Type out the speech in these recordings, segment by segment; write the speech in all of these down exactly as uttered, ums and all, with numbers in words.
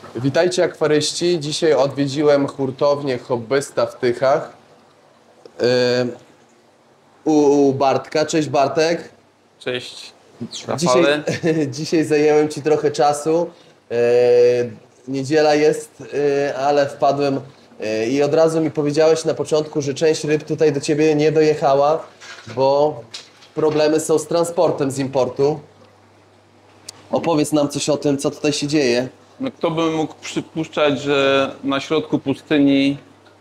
Witajcie akwaryści. Dzisiaj odwiedziłem hurtownię Hobbysta w Tychach. Yy, u Bartka. Cześć Bartek. Cześć, Dzisiaj, Rafale. dzisiaj zajęłem Ci trochę czasu. Yy, niedziela jest, yy, ale wpadłem yy, i od razu mi powiedziałeś na początku, że część ryb tutaj do Ciebie nie dojechała, bo problemy są z transportem z importu. Opowiedz nam coś o tym, co tutaj się dzieje. No, kto by mógł przypuszczać, że na środku pustyni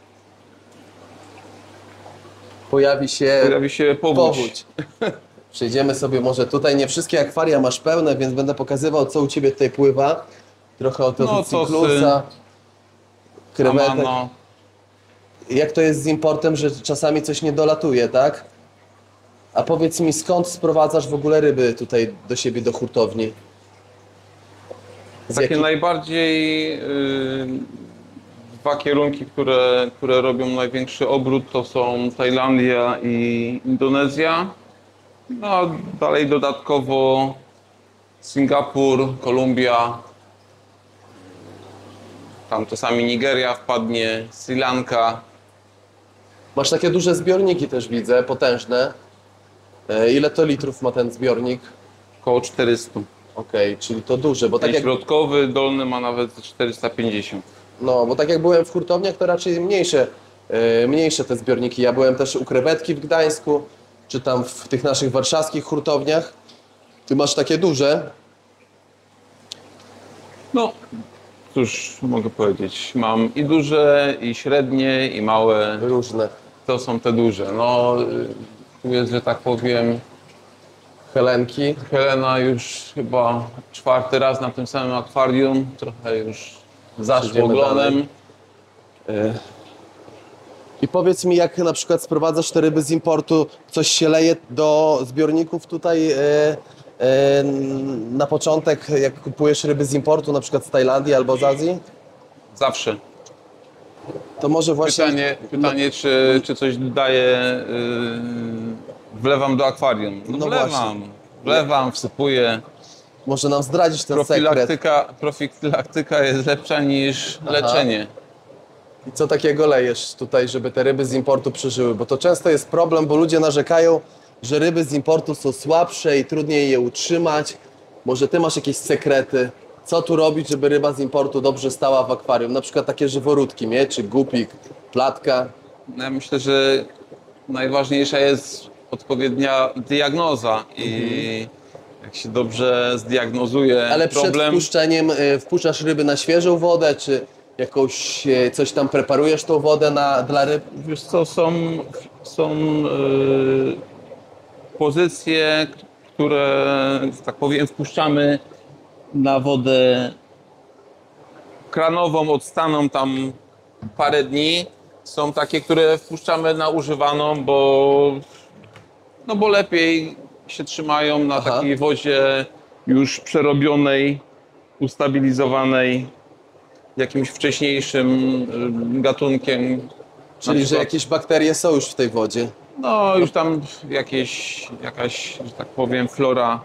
Pojawi się, pojawi się powódź. powódź. Przejdziemy sobie może tutaj. Nie wszystkie akwaria masz pełne, więc będę pokazywał, co u Ciebie tutaj pływa. Trochę o to No, cyklusa, krewetek. Amano. Jak to jest z importem, że czasami coś nie dolatuje, tak? A powiedz mi, skąd sprowadzasz w ogóle ryby tutaj do siebie, do hurtowni? Z Takie jakich- najbardziej yy, dwa kierunki, które, które robią największy obrót, to są Tajlandia i Indonezja. No a dalej dodatkowo Singapur, Kolumbia. Tam czasami Nigeria wpadnie, Sri Lanka. Masz takie duże zbiorniki też widzę, potężne. E, Ile to litrów ma ten zbiornik? Około czterysta. Okej, czyli to duże, bo tak Ten jak... środkowy, dolny ma nawet czterysta pięćdziesiąt. No, bo tak jak byłem w hurtowniach, to raczej mniejsze, e, mniejsze te zbiorniki. Ja byłem też u Krewetki w Gdańsku, czy tam w tych naszych warszawskich hurtowniach. Ty masz takie duże. No, cóż mogę powiedzieć. Mam i duże, i średnie, i małe. Różne. To są te duże. No, y, tu jest, że tak powiem, Helenki. Helena już chyba czwarty raz na tym samym akwarium. Trochę już zaszło Przejdziemy ogonem. E, I powiedz mi, jak na przykład sprowadzasz te ryby z importu, coś się leje do zbiorników tutaj e, e, na początek, jak kupujesz ryby z importu, na przykład z Tajlandii albo z Azji? Zawsze. To może właśnie... Pytanie, pytanie czy, czy coś daję, yy, wlewam do akwarium. No, No wlewam. właśnie. Wlewam, wsypuję. Może nam zdradzić ten sekret. Profilaktyka, profilaktyka jest lepsza niż leczenie. I co takiego lejesz tutaj, żeby te ryby z importu przeżyły? Bo to często jest problem, bo ludzie narzekają, że ryby z importu są słabsze i trudniej je utrzymać. Może ty masz jakieś sekrety? Co tu robić, żeby ryba z importu dobrze stała w akwarium? Na przykład takie żyworódki, nie? Czy gupik, platka. Ja myślę, że najważniejsza jest odpowiednia diagnoza i jak się dobrze zdiagnozuje Ale przed problem, wpuszczeniem y, wpuszczasz ryby na świeżą wodę, czy jakąś, y, coś tam preparujesz tą wodę na, dla ryb? wiesz co, są, są yy, pozycje, które, że tak powiem, wpuszczamy na wodę kranową, odstaną tam parę dni. Są takie, które wpuszczamy na używaną, bo, no bo lepiej się trzymają na Aha. takiej wodzie już przerobionej, ustabilizowanej jakimś wcześniejszym y, gatunkiem. Na Czyli, że przykład- jakieś bakterie są już w tej wodzie. No już tam jakieś, jakaś, że tak powiem, flora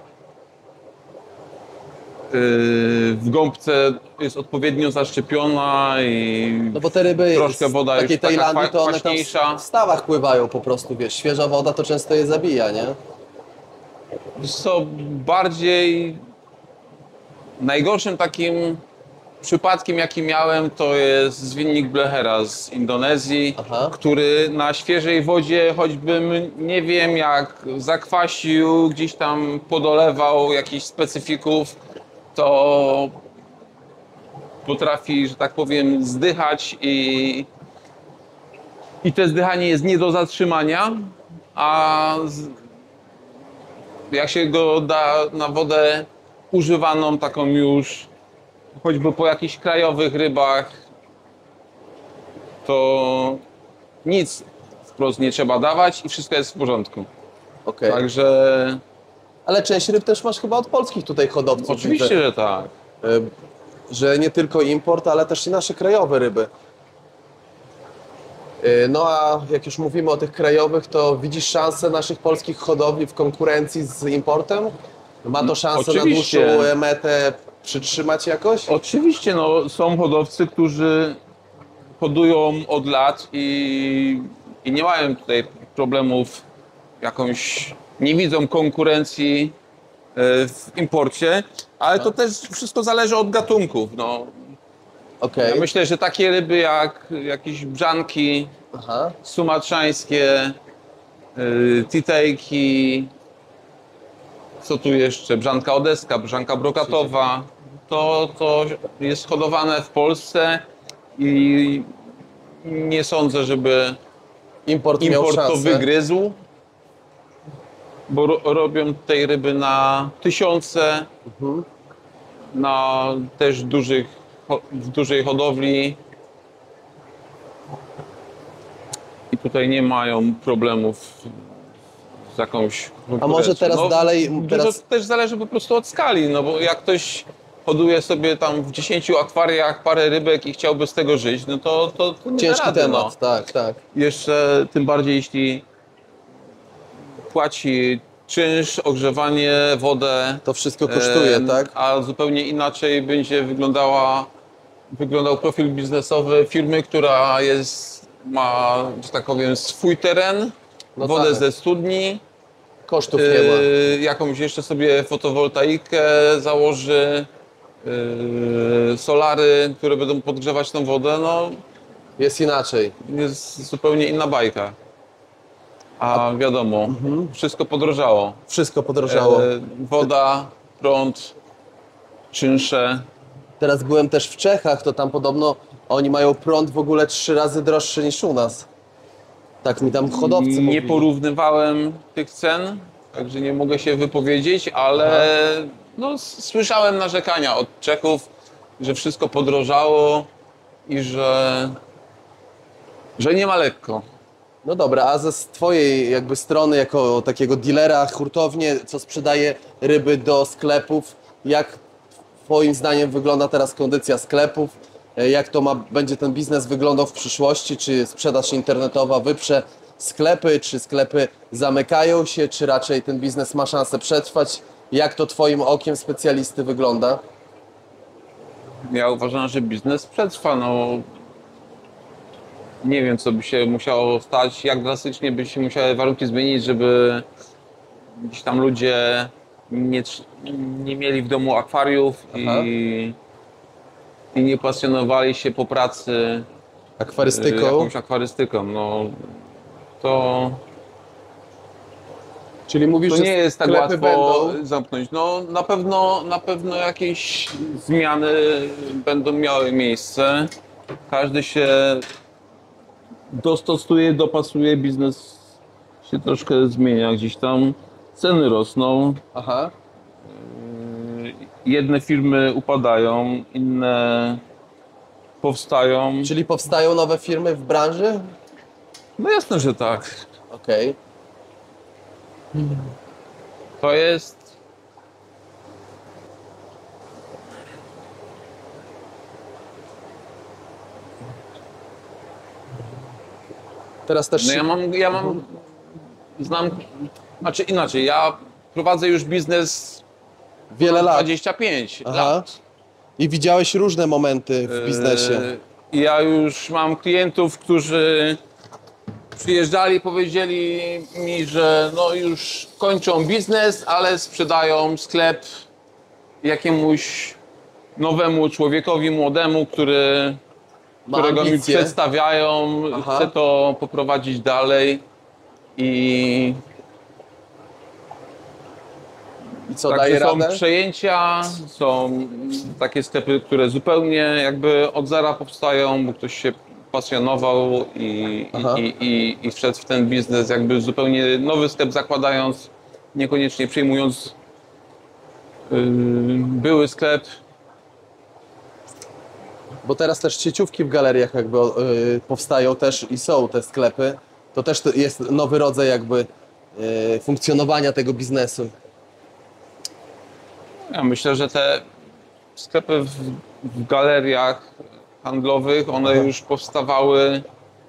yy, w gąbce jest odpowiednio zaszczepiona i No bo te ryby troszkę z woda już takiej taka Tajlandii, kwa- to one tam kwaśniejsza. w stawach pływają po prostu, wiesz, świeża woda to często je zabija, nie? Co bardziej najgorszym takim przypadkiem, jaki miałem, to jest zwinnik Blechera z Indonezji, Aha. który na świeżej wodzie, choćbym nie wiem jak zakwasił, gdzieś tam podolewał jakichś specyfików, to potrafi, że tak powiem, zdychać i, i to zdychanie jest nie do zatrzymania, a z, jak się go da na wodę używaną, taką już choćby po jakichś krajowych rybach, to nic wprost nie trzeba dawać i wszystko jest w porządku. Okej. Także Ale część ryb też masz chyba od polskich tutaj hodowców. oczywiście, widzę, że tak. y, że nie tylko import, ale też i nasze krajowe ryby. Y, No a jak już mówimy o tych krajowych, to widzisz szansę naszych polskich hodowli w konkurencji z importem? Ma to szansę na Oczywiście. dłuższą metę przytrzymać jakoś? Oczywiście, no, są hodowcy, którzy hodują od lat i, i nie mają tutaj problemów, jakąś, nie widzą konkurencji e, w imporcie, ale to też wszystko zależy od gatunków. No. Okej. Ja myślę, że takie ryby jak jakieś brzanki Aha. sumatrzańskie, yy, titejki, co tu jeszcze, brzanka odeska, brzanka brokatowa, to, to jest hodowane w Polsce i nie sądzę, żeby Import, miał import to szansę. wygryzł, bo ro, robią tej ryby na tysiące, Mhm. na też dużych, ho- w dużej hodowli. I tutaj nie mają problemów z jakąś konkurencją. może teraz dalej- Dużo teraz- też zależy po prostu od skali, no bo jak ktoś hoduje sobie tam w dziesięciu akwariach parę rybek i chciałby z tego żyć, no to, to, to nie Ciężki da rady, temat, no. tak, tak. Jeszcze tym bardziej jeśli płaci czynsz, ogrzewanie, wodę. To wszystko kosztuje, em, tak? A zupełnie inaczej będzie wyglądała, wyglądał profil biznesowy firmy, która jest, ma, że tak powiem, swój teren, No wodę tak. ze studni, Kosztów nie ma. yy, jakąś jeszcze sobie fotowoltaikę założy, yy, solary, które będą podgrzewać tą wodę, no Jest inaczej. jest zupełnie inna bajka. A wiadomo, wszystko podrożało. Wszystko podrożało. E, woda, prąd, czynsze. Teraz byłem też w Czechach, to tam podobno oni mają prąd w ogóle trzy razy droższy niż u nas. Tak mi tam hodowcy Nie mówili. porównywałem tych cen, także nie mogę się wypowiedzieć, ale no, s- słyszałem narzekania od Czechów, że wszystko podrożało i że, że nie ma lekko. No dobra, a ze z twojej jakby strony, jako takiego dealera, hurtownie, co sprzedaje ryby do sklepów, jak twoim zdaniem wygląda teraz kondycja sklepów? E, Jak to ma, będzie ten biznes wyglądał w przyszłości? Czy sprzedaż internetowa wyprze sklepy? Czy sklepy zamykają się? Czy raczej ten biznes ma szansę przetrwać? Jak to twoim okiem specjalisty wygląda? Ja uważam, że biznes przetrwa. No, nie wiem, co by się musiało stać, jak drastycznie by się musiały warunki zmienić, żeby gdzieś tam ludzie nie, tr- nie mieli w domu akwariów i, i nie pasjonowali się po pracy y, Akwarystyką? jakąś akwarystyką. No, to, Czyli mówisz, to że nie jest tak sklepy łatwo będą... zamknąć. No, na pewno, na pewno jakieś zmiany będą miały miejsce. Każdy się dostosuje, dopasuje, biznes się troszkę zmienia gdzieś tam. Ceny rosną, Aha. jedne firmy upadają, inne powstają. Czyli powstają nowe firmy w branży? No jasne, że tak. Okej. To jest... Teraz też... No ja mam, ja mam, znam, znaczy inaczej, ja prowadzę już biznes Wiele lat. dwadzieścia pięć Aha. lat. I widziałeś różne momenty w biznesie. Yy, Ja już mam klientów, którzy przyjeżdżali i powiedzieli mi, że no już kończą biznes, ale sprzedają sklep jakiemuś nowemu człowiekowi młodemu, który, Ma którego mi ambicje. przedstawiają, Aha. chcę to poprowadzić dalej i I co, daje także są radę? przejęcia, są takie sklepy, które zupełnie jakby od zera powstają, bo ktoś się pasjonował i, Aha. i, i, i wszedł w ten biznes jakby zupełnie nowy sklep zakładając, niekoniecznie przyjmując yy, były sklep. Bo teraz też sieciówki w galeriach jakby y, powstają też i są te sklepy. To też to jest nowy rodzaj jakby y, funkcjonowania tego biznesu. Ja myślę, że te sklepy w, w galeriach handlowych, one Aha. już powstawały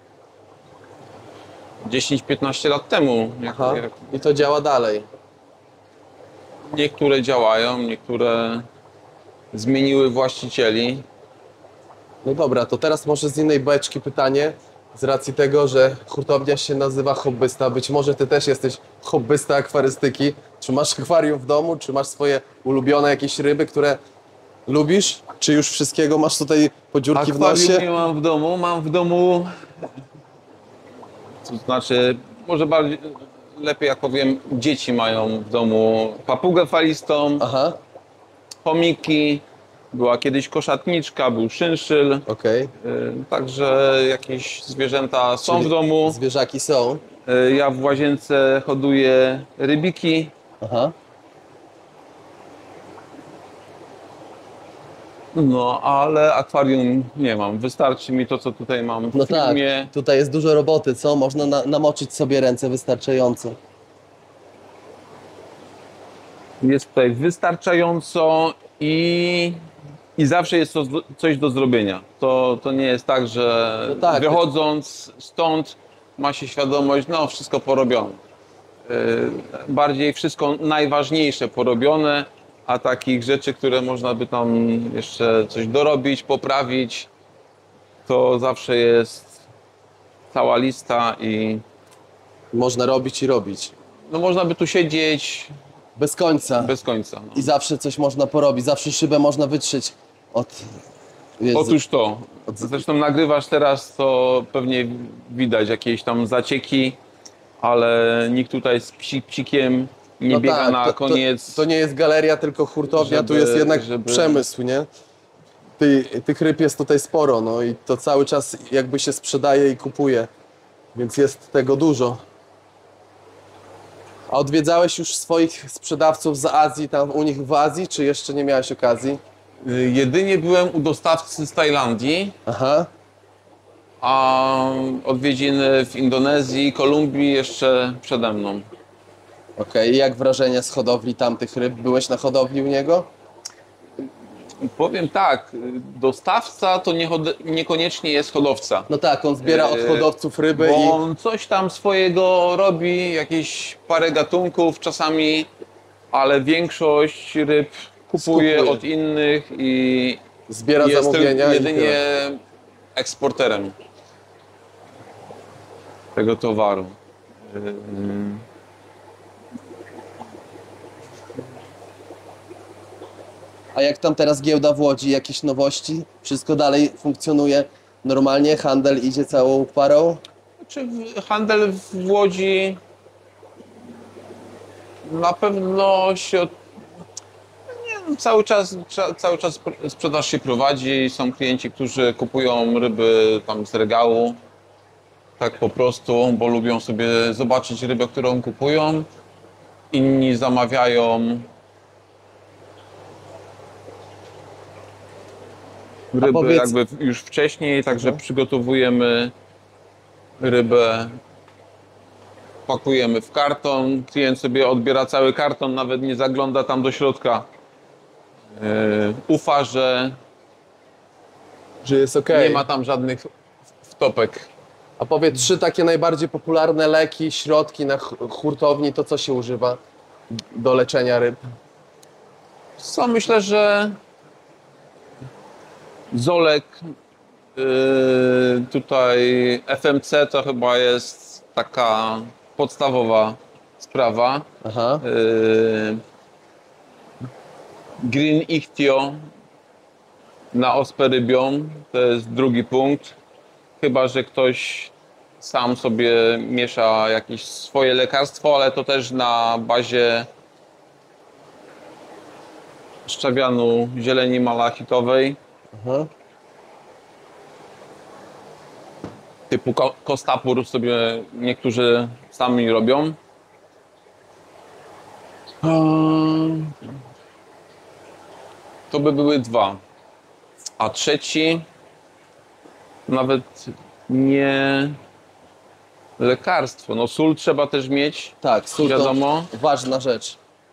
dziesięć piętnaście lat temu. Jak, Aha. jak I to działa dalej. niektóre działają, niektóre zmieniły właścicieli. No dobra, to teraz może z innej beczki pytanie. Z racji tego, że hurtownia się nazywa Hobbysta, być może ty też jesteś hobbysta akwarystyki. Czy masz akwarium w domu, czy masz swoje ulubione jakieś ryby, które lubisz? Czy już wszystkiego masz tutaj podziurki w Akwarium nosie? nie mam w domu, mam w domu, to znaczy, może bardziej, lepiej jak powiem, dzieci mają w domu papugę falistą, Aha, chomiki, była kiedyś koszatniczka, był szynszyl, okej. y, także jakieś zwierzęta są Czyli w domu. zwierzaki są. Y, Ja w łazience hoduję rybiki. Aha. No, ale akwarium nie mam. Wystarczy mi to, co tutaj mam w No tak, filmie. tutaj jest dużo roboty, co? Można na, namoczyć sobie ręce wystarczająco. Jest tutaj wystarczająco i, i zawsze jest to, coś do zrobienia. To, to nie jest tak, że No tak. wychodząc stąd ma się świadomość, no wszystko porobione. Yy, bardziej wszystko najważniejsze porobione, a takich rzeczy, które można by tam jeszcze coś dorobić, poprawić, to zawsze jest cała lista i Można robić i robić. no można by tu siedzieć Bez końca. bez końca. No. I zawsze coś można porobić, zawsze szybę można wytrzeć od... Wiesz, Otóż to. Zresztą nagrywasz teraz, to pewnie widać jakieś tam zacieki, ale nikt tutaj z psi, psikiem nie no biega tak, na to, koniec. To, to nie jest galeria, tylko hurtownia, żeby- tu jest jednak żeby- przemysł, nie? Ty, tych ryb jest tutaj sporo, no i to cały czas jakby się sprzedaje i kupuje, więc jest tego dużo. A odwiedzałeś już swoich sprzedawców z Azji, tam u nich w Azji, czy jeszcze nie miałeś okazji? Y, Jedynie byłem u dostawcy z Tajlandii, Aha, a odwiedziny w Indonezji, Kolumbii jeszcze przede mną. okej. I jak wrażenia z hodowli tamtych ryb? Byłeś na hodowli u niego? Powiem tak, y, dostawca to nie hode- niekoniecznie jest hodowca. No tak, on zbiera od Eee, hodowców ryby Bo i... on coś tam swojego robi, jakieś parę gatunków czasami, ale większość ryb kupuje, Skupuje. od innych i Zbiera jest zamówienia tylko i jedynie tyle. eksporterem tego towaru. Ym, A jak tam teraz giełda w Łodzi? Jakieś nowości? Wszystko dalej funkcjonuje normalnie? Handel idzie całą parą? Czy w- handel w Łodzi na pewno się od... nie, no, cały czas, cza- cały czas pr- sprzedaż się prowadzi. Są klienci, którzy kupują ryby tam z regału. Tak po prostu, bo lubią sobie zobaczyć rybę, którą kupują. Inni zamawiają ryby powiedz- jakby już wcześniej, także przygotowujemy rybę, pakujemy w karton, klient sobie odbiera cały karton, nawet nie zagląda tam do środka. Yy, ufa, że Że jest okej. nie ma tam żadnych wtopek. A powiedz, trzy takie najbardziej popularne leki, środki na ch- hurtowni, to co się używa do leczenia ryb? Co myślę, że Zolek, yy, tutaj F M C to chyba jest taka podstawowa sprawa. Aha. Yy, Green Ichtio na ospę rybią, to jest drugi punkt. Chyba że ktoś sam sobie miesza jakieś swoje lekarstwo, ale to też na bazie szczawianu zieleni malachitowej, Aha. typu ko- kostapur sobie niektórzy sami robią. Ehm, To by były dwa. A trzeci nawet nie lekarstwo. No sól trzeba też mieć, Tak, sól to wiadomo. ważna rzecz.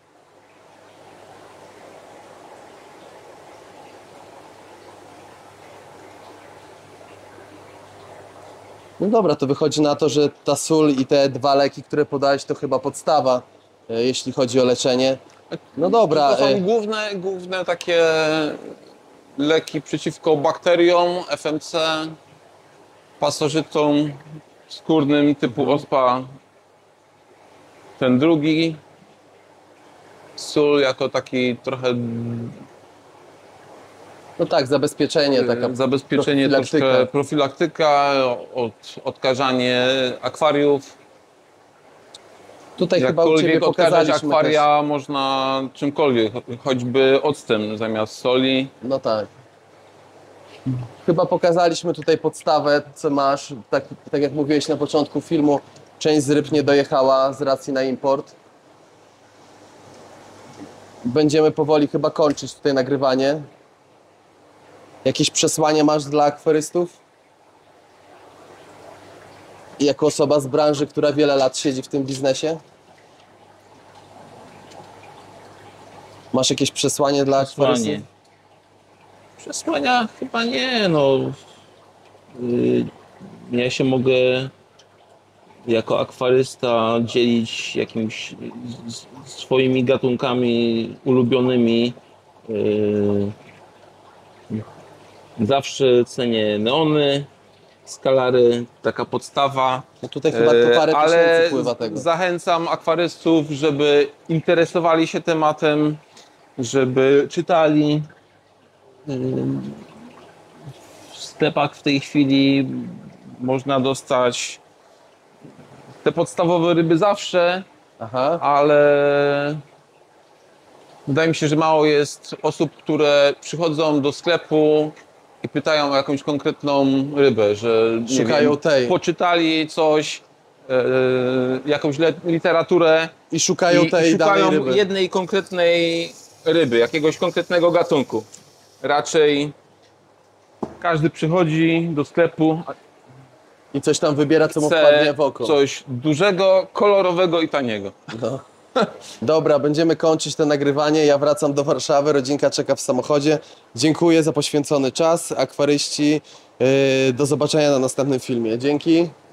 No dobra, to wychodzi na to, że ta sól i te dwa leki, które podałeś, to chyba podstawa, e, jeśli chodzi o leczenie. No dobra. To są e, główne, główne takie leki przeciwko bakteriom, F M C, pasożytom skórnym typu ospa. Ten drugi, sól jako taki trochę No tak, zabezpieczenie, taka zabezpieczenie, profilaktyka. troszkę profilaktyka, od, odkażanie akwariów. Tutaj chyba u Ciebie Jakkolwiek odkażać pokazaliśmy akwaria można czymkolwiek, cho- choćby octem zamiast soli. też. No tak. Chyba pokazaliśmy tutaj podstawę, co masz. Tak, tak jak mówiłeś na początku filmu, część z ryb nie dojechała z racji na import. Będziemy powoli chyba kończyć tutaj nagrywanie. Jakieś przesłanie masz dla akwarystów? I jako osoba z branży, która wiele lat siedzi w tym biznesie? Masz jakieś przesłanie dla akwarystów? Przesłanie. Przesłania chyba nie, no. Y, Ja się mogę jako akwarysta dzielić jakimiś s- swoimi gatunkami ulubionymi. Y, Zawsze cenię neony, skalary, taka podstawa. No tutaj chyba to parę E, ale tysięcy wpływa tego. zachęcam akwarystów, żeby interesowali się tematem, żeby Czytali. Y, W sklepach w tej chwili można dostać te podstawowe ryby zawsze, Aha. ale wydaje mi się, że mało jest osób, które przychodzą do sklepu i pytają o jakąś konkretną rybę, że nie Szukają wiem, tej. poczytali coś, e, jakąś le- literaturę I szukają i, tej i szukają danej ryby. jednej konkretnej ryby, jakiegoś konkretnego gatunku. Raczej każdy przychodzi do sklepu, I coś tam wybiera, co mu chce wpadnie w oko. coś dużego, kolorowego i taniego. No. Dobra, będziemy kończyć to nagrywanie. Ja wracam do Warszawy, rodzinka czeka w samochodzie. Dziękuję za poświęcony czas. Akwaryści, yy, do zobaczenia na następnym filmie. Dzięki.